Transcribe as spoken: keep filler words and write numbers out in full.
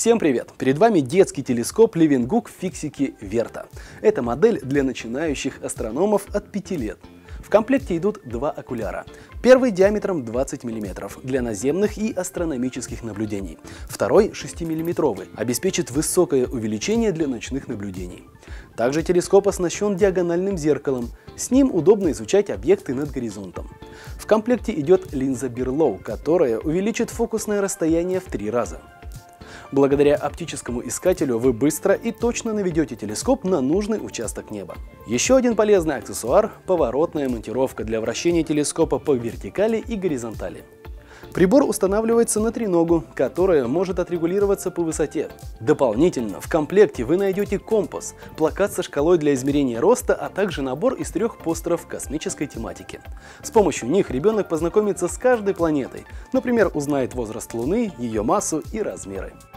Всем привет! Перед вами детский телескоп Leeuwenhoek Fixity Verta. Это модель для начинающих астрономов от пяти лет. В комплекте идут два окуляра. Первый диаметром двадцать миллиметров для наземных и астрономических наблюдений. Второй шестимиллиметровый, обеспечит высокое увеличение для ночных наблюдений. Также телескоп оснащен диагональным зеркалом. С ним удобно изучать объекты над горизонтом. В комплекте идет линза Берлоу, которая увеличит фокусное расстояние в три раза. Благодаря оптическому искателю вы быстро и точно наведете телескоп на нужный участок неба. Еще один полезный аксессуар – поворотная монтировка для вращения телескопа по вертикали и горизонтали. Прибор устанавливается на треногу, которая может отрегулироваться по высоте. Дополнительно в комплекте вы найдете компас, плакат со шкалой для измерения роста, а также набор из трех постеров космической тематики. С помощью них ребенок познакомится с каждой планетой, например, узнает возраст Луны, ее массу и размеры.